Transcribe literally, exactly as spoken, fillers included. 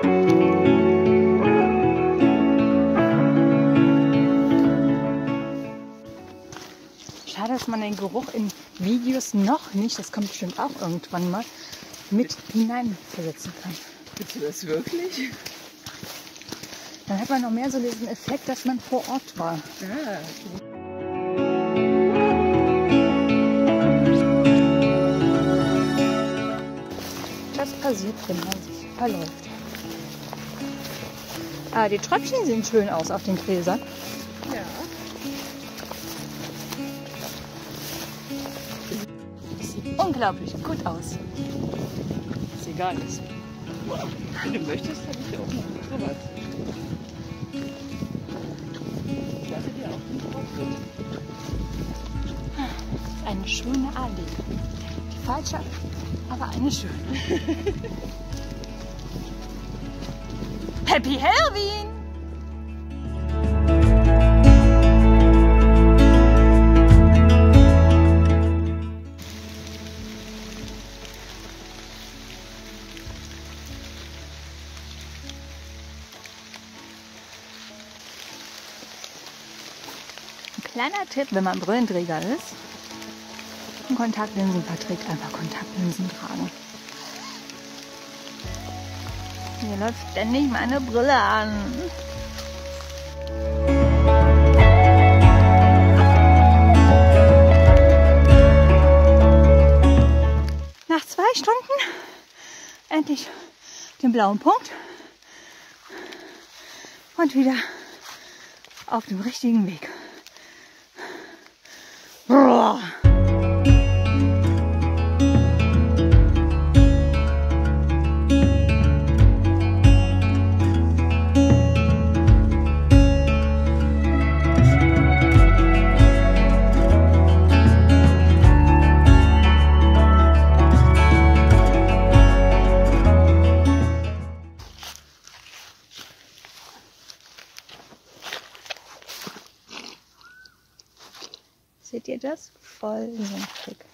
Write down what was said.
Schade, dass man den Geruch in Videos noch nicht, das kommt bestimmt auch irgendwann mal, mit hineinversetzen kann. Willst du das wirklich? Dann hat man noch mehr so diesen Effekt, dass man vor Ort war. Ja. Das passiert, wenn man sich verläuft. Ah, die Tröpfchen sehen schön aus auf den Gräsern. Ja. Das sieht unglaublich gut aus. Ist egal ist. Wenn du möchtest, habe ich auch noch sowas. Ich lasse dir auch nicht drauf. Das ist eine schöne Allee. Die falsche, aber eine schöne. Happy Halloween! Kleiner Tipp, wenn man Brillenträger ist und Kontaktlinsen verträgt, einfach Kontaktlinsen tragen. Mir läuft ständig meine Brille an. Nach zwei Stunden endlich den blauen Punkt und wieder auf dem richtigen Weg. Boah. Seht ihr das? Voll so ein Trick.